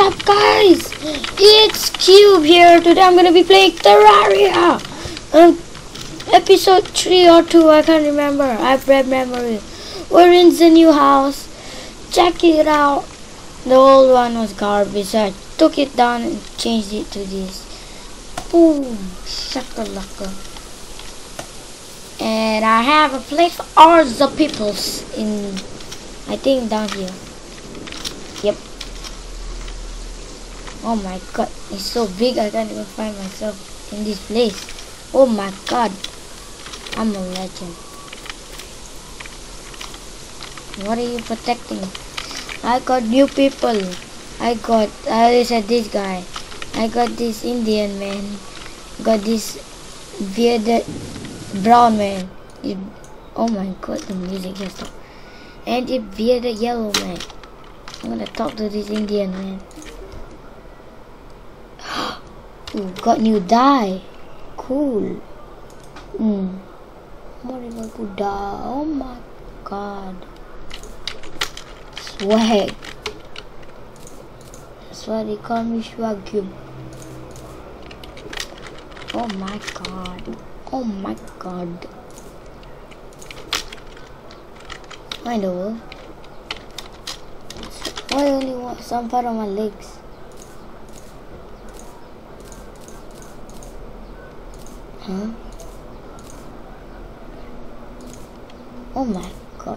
up guys? It's Cube here. Today I'm gonna be playing Terraria. Episode 3 or 2, I can't remember. I have bad memory. We're in the new house. Check it out. The old one was garbage, so I took it down and changed it to this. Boom, shakalaka. And I have a place for all the peoples in, I think down here. Yep. Oh my god, it's so big I can't even find myself in this place. Oh my god, I'm a legend. What are you protecting? I got new people. I already said this guy. I got this Indian man. Got this bearded brown man. Oh my god, the music just stopped. And the bearded yellow man. I'm gonna talk to this Indian man. Ooh, got new dye. Cool. Horrible to die. Oh my god. Swag. That's why they call me Swag. Oh my god. Oh my god. Why in the world? Why only want some part of my legs? Huh? Oh my god.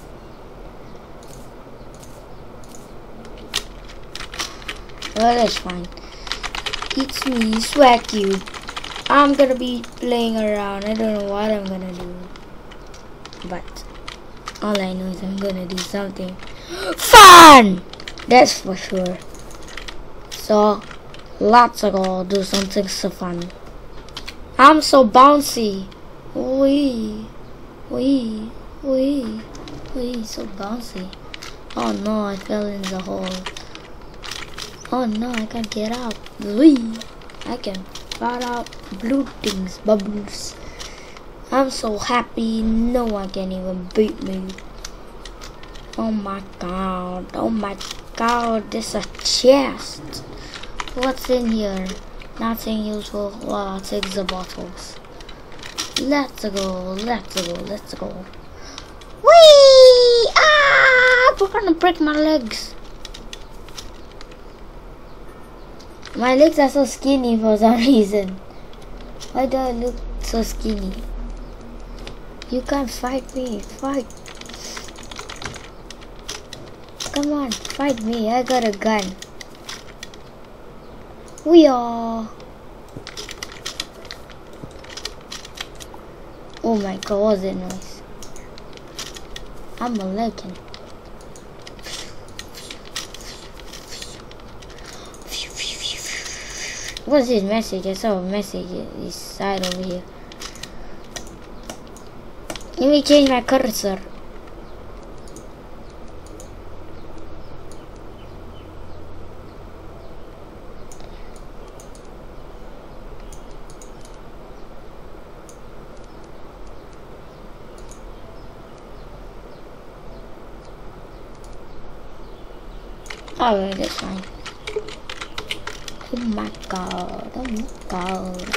Well, that's fine. It's me, Swag Cube. I'm gonna be playing around. I don't know what I'm gonna do. But all I know is I'm gonna do something fun! That's for sure. So, let's go do something so fun. I'm so bouncy. Wee, wee, wee, wee, so bouncy. Oh no, I fell in the hole. Oh no, I can't get out. Wee, I can fart out blue things, bubbles. I'm so happy, no one can even beat me. Oh my god, there's a chest. What's in here? Nothing useful. Well, I'll take the bottles. Let's go, let's go, let's go. Whee! Ah! I'm gonna break my legs. My legs are so skinny for some reason. Why do I look so skinny? You can't fight me. Fight. Come on, fight me. I got a gun. We are. Oh my god, what was that noise? I'm a legend. What's this message? I saw a message inside over here. Let me change my cursor. Alright, that's fine. Oh my god, oh my god.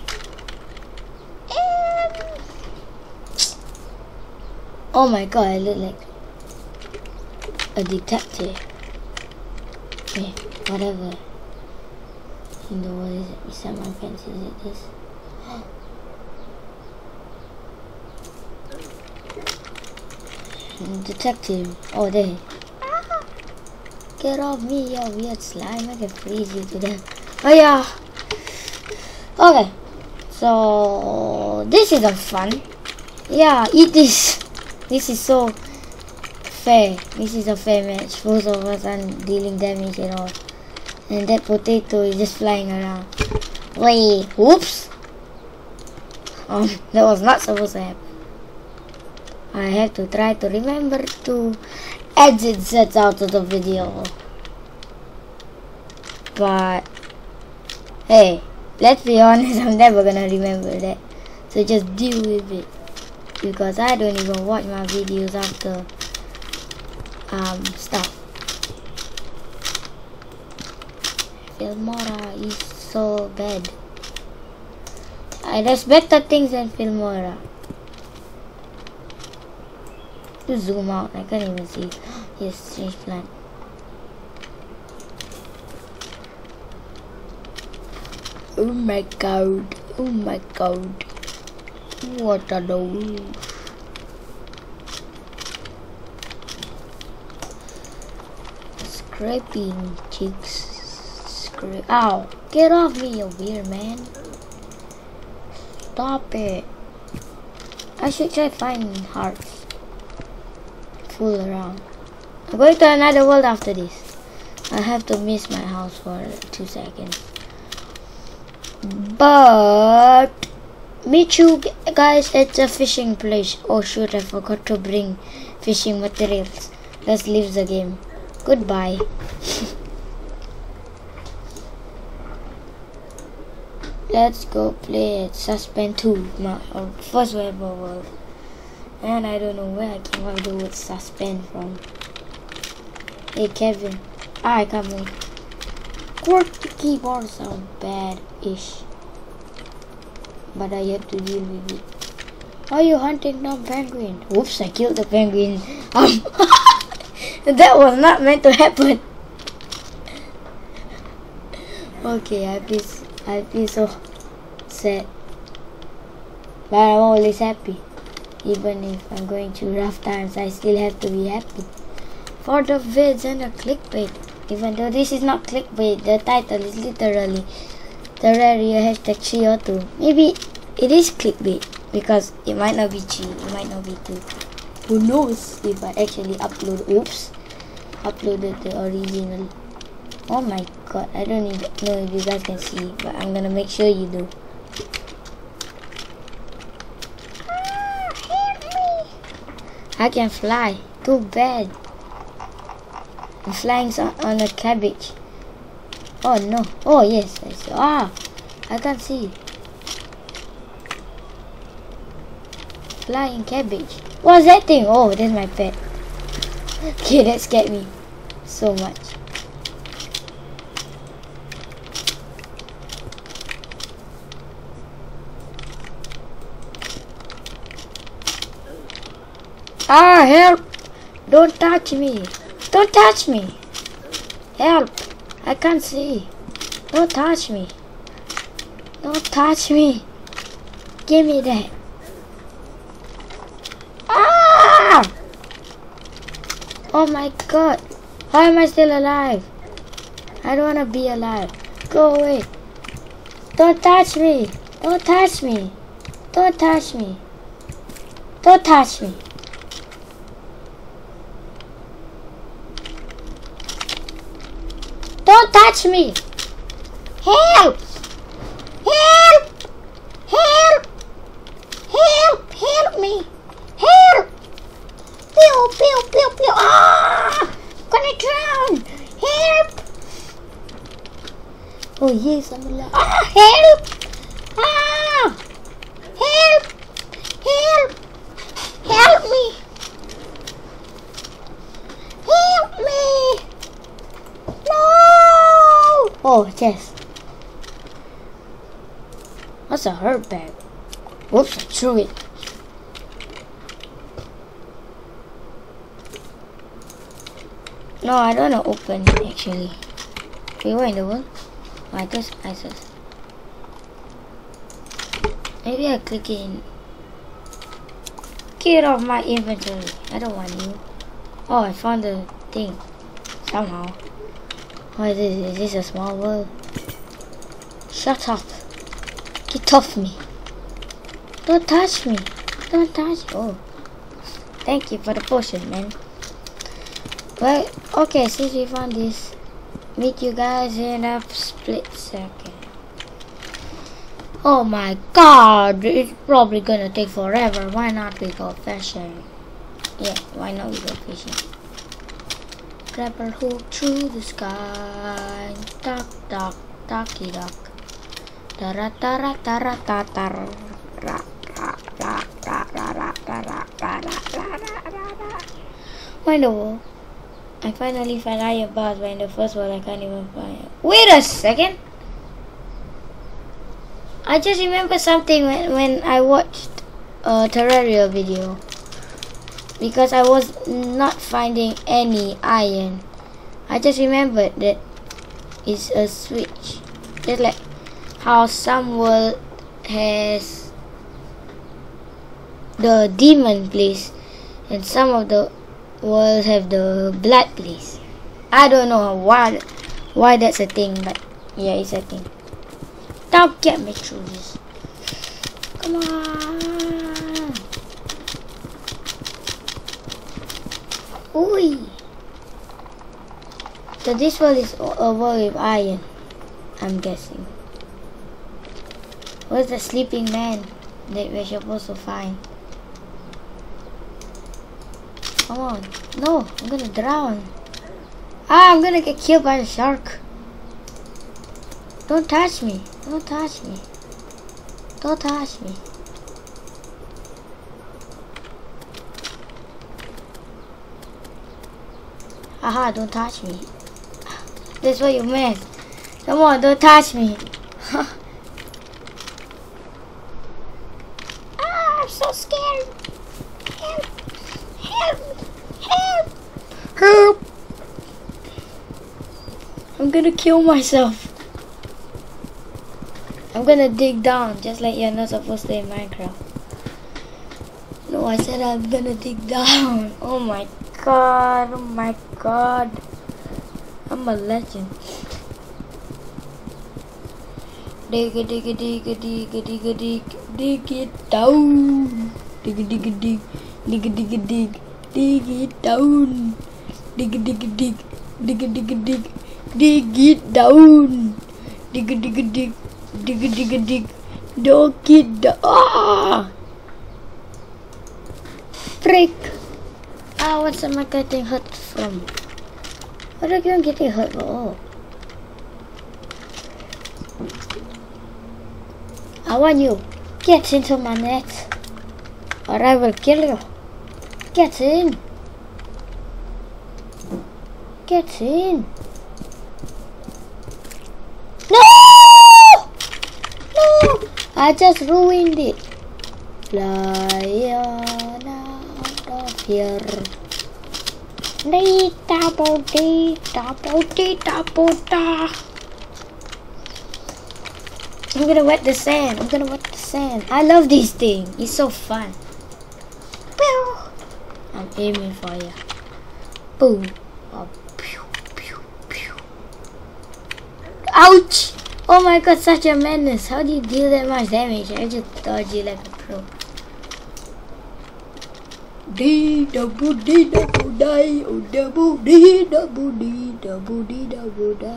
Oh my god, I look like a detective. Yeah, whatever. In the what is it? Beside my fence, is it this? Detective. Oh, there. Get off me, you weird slime. I can freeze you to death. Oh yeah. Okay. So this isn't fun. Yeah, eat this. This is so fair. This is a fair match. Both of us aren't dealing damage at all. And that potato is just flying around. Wait, whoops. That was not supposed to happen. I have to try to remember to exit that out of the video. But hey, let's be honest, I'm never gonna remember that. So just deal with it. Because I don't even watch my videos after stuff. Filmora is so bad. There's better things than Filmora. To zoom out, I can't even see. Yes, strange plant. Oh my god. Oh my god. What are those? Scraping chicks. Ow! Get off me, you weird man. Stop it. I should try finding hearts. Fool around. I'm going to another world after this. I have to miss my house for 2 seconds. But meet you guys at the fishing place. Oh shoot, I forgot to bring fishing materials. Let's leave the game. Goodbye. Let's go play at Suspend 2, my first web world. And I don't know where I came up with the word suspend from. Hey Kevin. I come in. QWERTY keyboard sound bad-ish. But I have to deal with it. Are you hunting down penguin? Oops, I killed the penguin. That was not meant to happen. Okay, I feel so sad. But I'm always happy. Even if I'm going through rough times, I still have to be happy. For the vids and the clickbait. Even though this is not clickbait, the title is literally Terraria #302. Maybe it is clickbait because it might not be 3, it might not be 2. Who knows if I actually uploaded the original. Oh my god, I don't even know if you guys can see, but I'm gonna make sure you do. Help me! I can fly. Too bad. I'm flying on a cabbage. Oh no. Oh yes. I see. I can't see. Flying cabbage. What's that thing? Oh, that's my pet. Okay, that scared me so much. Help! Don't touch me. Don't touch me. Help! I can't see. Don't touch me. Don't touch me. Give me that. Oh my god. How am I still alive? I don't wanna be alive. Go away. Don't touch me. Don't touch me. Don't touch me. Don't touch me. Don't touch me. Help. Help. Help. Help. Help me. Help. Pew, pew, pew, pew. Gonna drown. Help. Oh yes, I'm alive. Help. Help. Help. Help me. Help me. No. Oh, yes. That's a hurt bag. Whoops, I threw it. No, I don't want to open it actually. Wait, what in the world? I just ISIS. Maybe I click it in. Get off my inventory. I don't want you. Oh, I found the thing. Somehow. What is this? Is this a small world? Shut up. Get off me. Don't touch me. Don't touch. Oh. Thank you for the potion, man. Well, okay, since we found this, meet you guys in a split second. Oh my god, it's probably gonna take forever. Why not we go fishing? Yeah, why not we go fishing? Grab our hook through the sky. Duck, duck, ducky, duck. Tara, tara, tara, tara, tara. Why no? I finally find iron bars, but in the first one I can't even find it. Wait a second! I just remember something when I watched a Terraria video. Because I was not finding any iron. I just remembered that it's a switch. Just like how some world has the demon place and some of the worlds have the blood place. I don't know why that's a thing, but yeah, it's a thing. Don't get me through this. Come on. Oi. So this world is a world with iron, I'm guessing. Where's the sleeping man that we're supposed to find? Come on. No, I'm gonna drown. I'm gonna get killed by a shark. Don't touch me. Don't touch me. Don't touch me. Haha, don't touch me. That's what you meant. Come on, don't touch me. I'm so scared. Help. Help. Help. Help. I'm gonna kill myself. I'm gonna dig down, just like you're not supposed to in Minecraft. No, I said I'm gonna dig down. Oh my god, oh my god. I'm a legend. Dig it, dig it, dig it, dig it, dig it, dig it down. Dig it, dig it, dig. Dig it, dig it, dig. Dig it down. Dig it, dig it, dig. Dig it, dig it, dig. Dig it down. Dig it, dig it, dig. Dig it, dig it, dig. Don't get down. Ah! Frick! Ah, what am I getting hurt from? What are you getting hurt from? Oh. I want you. Get into my net, or I will kill you. Get in. Get in. No! No! I just ruined it. Fly on out of here. Dee da bo dee da bo dee da bo da. I'm gonna wet the sand. I'm gonna wet the sand. I love this thing. It's so fun. Pew! I'm aiming for you. Boom. Oh, pew, pew, pew. Ouch! Oh my god, such a madness. How do you deal that much damage? I just dodge you like a pro. Dee da boo dee da boo die. Oh da boo dee da boo dee da boo dee da boo da.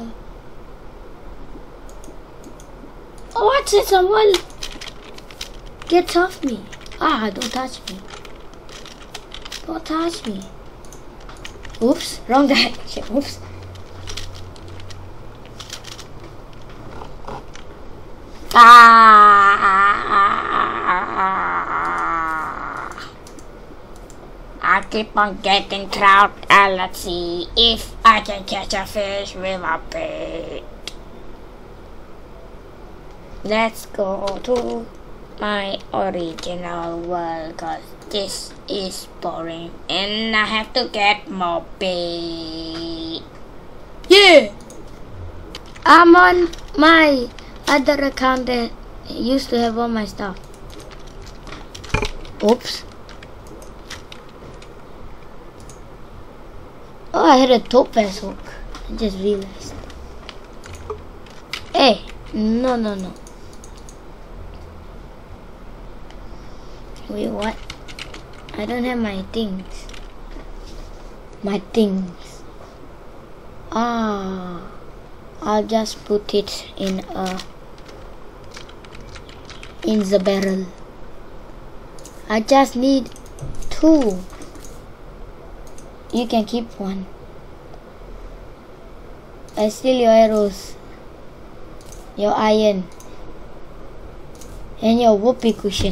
Oh, what's it? Someone get off me. Ah, don't touch me. Don't touch me. Oops, wrong direction. Oops. I keep on getting trout, and let's see if I can catch a fish with a bait. Let's go to my original world, cause this is boring and I have to get more bait. Yeah! I'm on my other account that used to have all my stuff. Oops. Oh, I had a topaz hook. I just realized. Hey, no. Wait, what? I don't have my things. My things. Ah, I'll just put it in the barrel. I just need 2. You can keep 1. I steal your arrows, your iron, and your whoopee cushion.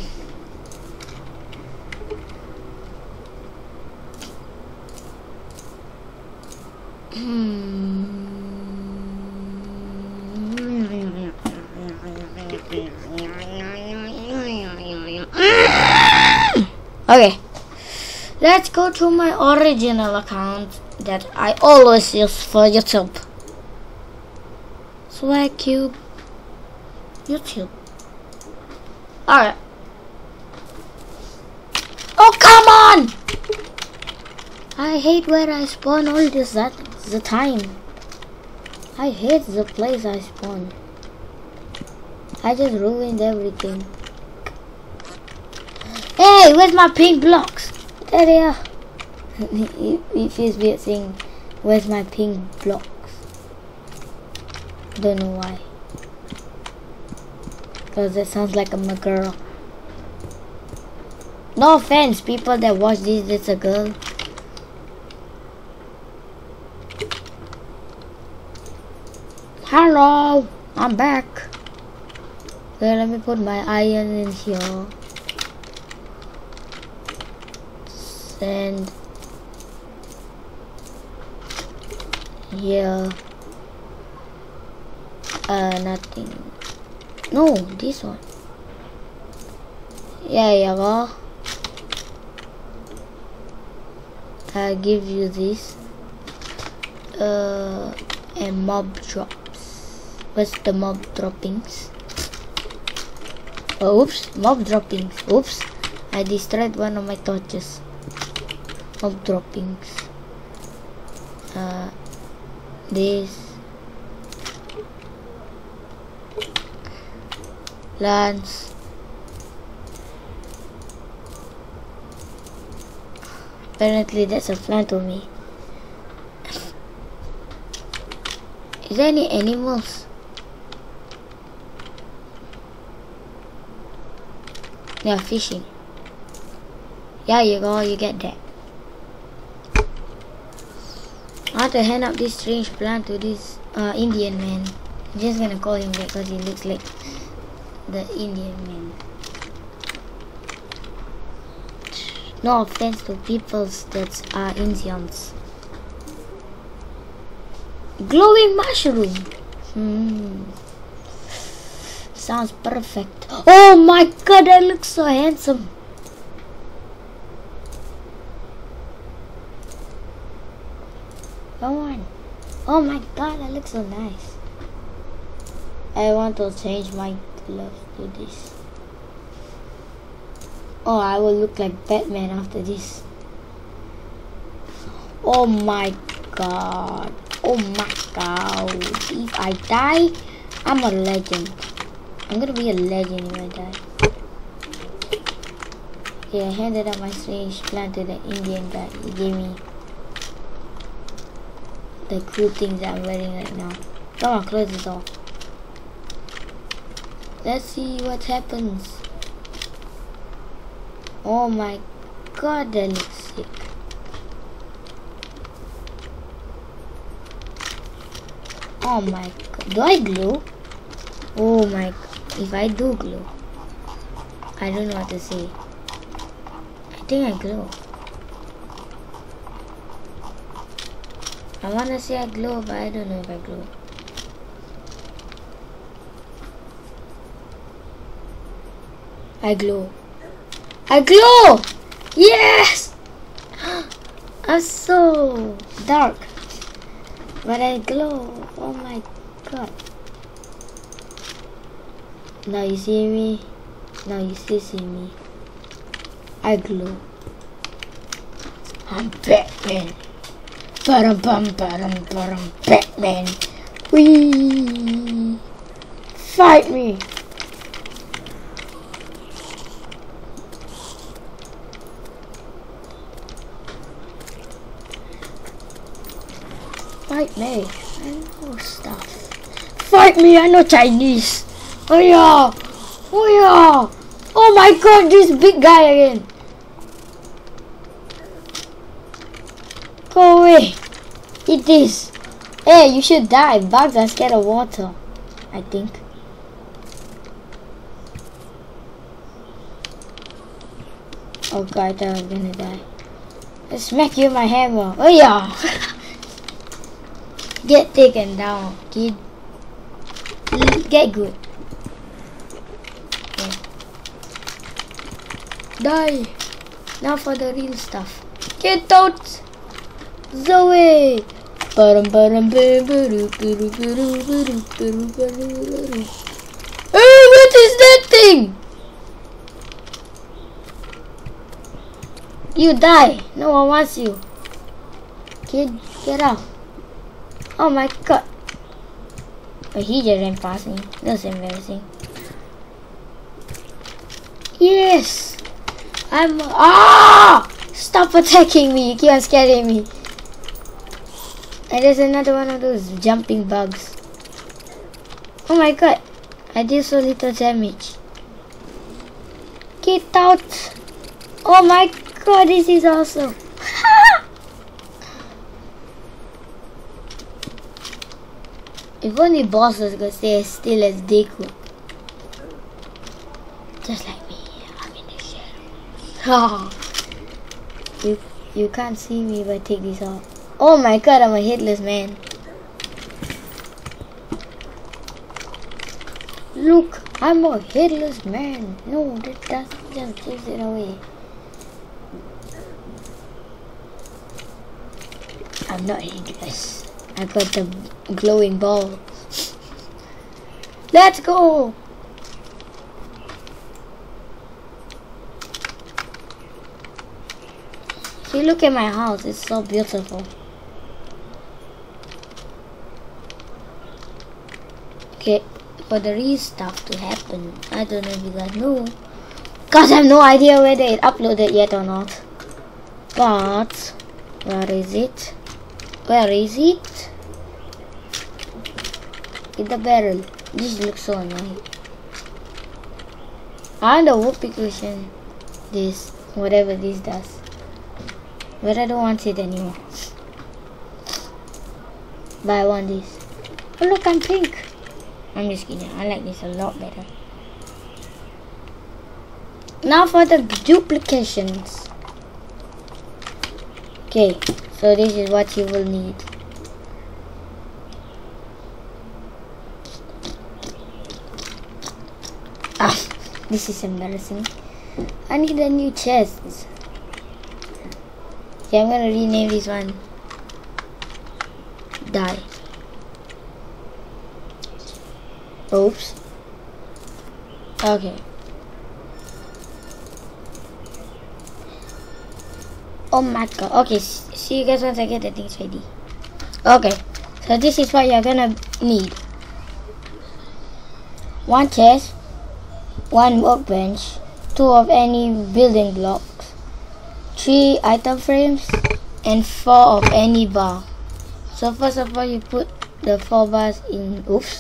Okay, let's go to my original account that I always use for YouTube. SwagCube YouTube. Alright. Oh, come on! I hate where I spawn all this the time. I hate the place I spawn. I just ruined everything. Hey, where's my pink blocks? There they are. It feels weird saying, where's my pink blocks? Don't know why. Because it sounds like I'm a girl. No offense, people that watch this, it's a girl. Hello, I'm back. Okay, let me put my iron in here. And here. Nothing. No, this one. Yeah, you go. I'll give you this. And mob drops. What's the mob droppings? Oh, oops, mob droppings. Oops, I destroyed one of my torches. Mob droppings. This. Lance. Apparently that's a plant to me. Is there any animals? They are fishing. Yeah, you go, you get that. I have to hand up this strange plant to this Indian man. I'm just gonna call him that because he looks like the Indian man. No offense to people that are Indians. Glowing mushroom. Sounds perfect. Oh my god, that looks so handsome. Come on. Oh my god, that looks so nice. I want to change my gloves to this. Oh, I will look like Batman after this. Oh my god. Oh my god. If I die, I'm a legend. I'm gonna be a legend if I die. Okay, I handed up my strange plant to the Indian guy. He gave me the cool things that I'm wearing right now. Come on, close the door. Let's see what happens. Oh my god, that looks sick. Oh my god. Do I glow? Oh my god. If I do glow, I don't know what to say. I think I glow. I wanna say I glow, but I don't know if I glow. I glow. I glow! Yes! I'm so dark, but I glow. Oh my god. Now you see me. Now you still see me. I glow. I'm Batman. Batman. Wee. Fight me. Fight me. I know stuff. Fight me. I know Chinese. Oh yeah. Oh yeah. Oh my god, this big guy again. Go away. Eat this. Hey, you should die. Bugs are scared of water, I think. Oh god, I thought I was gonna die. I smack you with my hammer. Oh yeah. Get taken down, kid. Get good. Die. Now for the real stuff. Get out, Zoe. Hey, what is that thing? You die. No one wants you. Kid, get out. Oh my god. But he just ran past me. That's embarrassing. Yes. Stop attacking me. You keep on scaring me. And there's another one of those jumping bugs. Oh my god. I did so little damage. Get out. Oh my god, this is awesome. If only bosses could stay as still as they could. Just like me, I'm in the shadows. You can't see me if I take this off. Oh my god, I'm a headless man. Look, I'm a headless man. No, that doesn't just gives it away. I'm not headless. I got the glowing ball. Let's go! See, look at my house. It's so beautiful. Okay, for the real stuff to happen, I don't know if you guys know, cause I have no idea whether it uploaded yet or not. But where is it? Where is it? In the barrel. This looks so annoying. I don't know what precaution this, whatever this does, but I don't want it anymore. But I want this. Oh look, I'm pink. I'm just kidding. I like this a lot better. Now for the duplications. Okay, so this is what you will need. This is embarrassing. I need a new chest. Okay, I'm gonna rename this one Die. Oops. Okay. Oh my god. Okay, see you guys once I get the things ready. Okay, so this is what you're gonna need. One chest, one workbench, 2 of any building blocks, 3 item frames, and 4 of any bar. So first of all, you put the 4 bars in,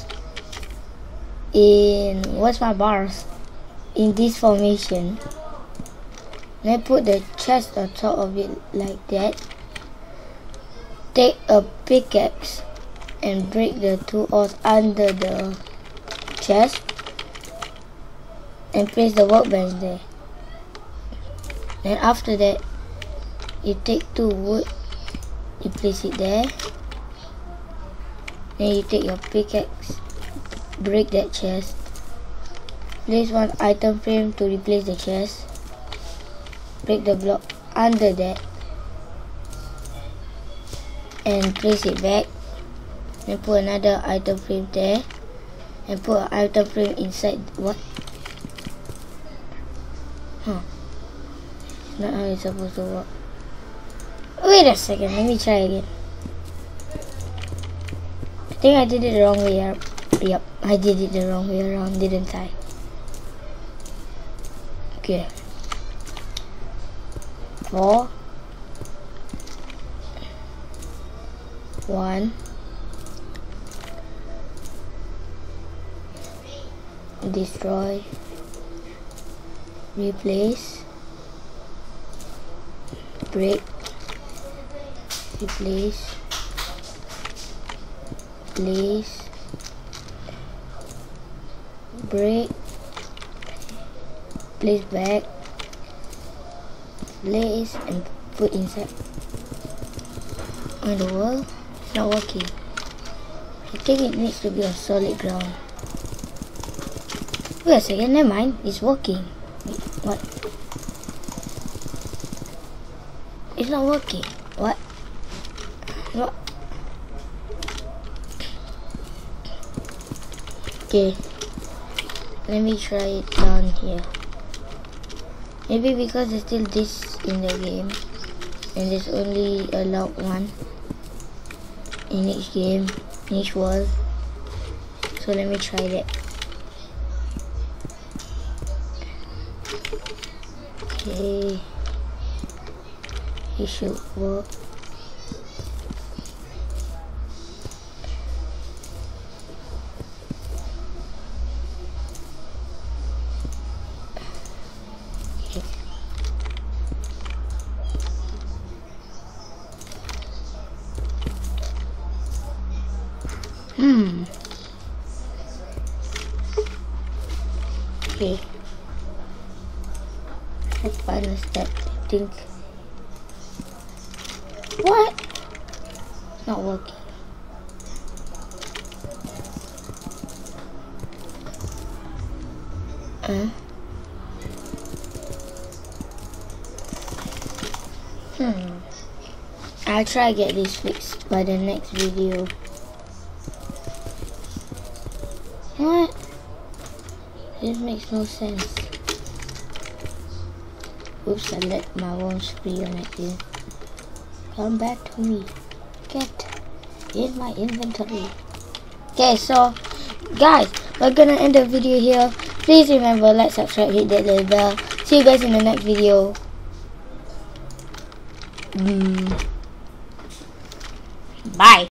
what's my bars? In this formation. Then put the chest on top of it like that. Take a pickaxe and break the 2 ores under the chest and place the workbench there. Then after that, you take 2 wood, you place it there. Then you take your pickaxe, break that chest, place 1 item frame to replace the chest, break the block under that and place it back. Then put another item frame there and put an item frame inside. What? Huh. Not how it's supposed to work. Wait a second, let me try again. I think I did it the wrong way around. Yep, I did it the wrong way around, didn't I? Okay. 4 1 destroy, replace, break, replace, place, break, place back, place and put inside. In the world, it's not working. I think it needs to be on solid ground. Wait a second, never mind, it's working. Wait, what? It's not working. What? What? Okay. Let me try it down here. Maybe because there's still this in the game. And there's only allowed one in each game, in each world. So let me try that. Okay. It should work. Okay. Let's find a step, I think. What? Not working. I'll try to get this fixed by the next video. What? This makes no sense. Oops, I let my worms free on it here. Come back to me. Get in my inventory. Okay, so guys, we're gonna end the video here. Please remember, like, subscribe, hit that little bell. See you guys in the next video. Bye.